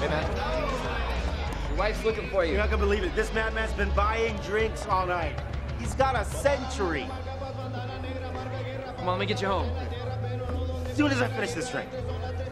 Hey, man. Your wife's looking for you. You're not gonna believe it. This madman's been buying drinks all night. He's got a century. Come on, let me get you home. As soon as I finish this drink.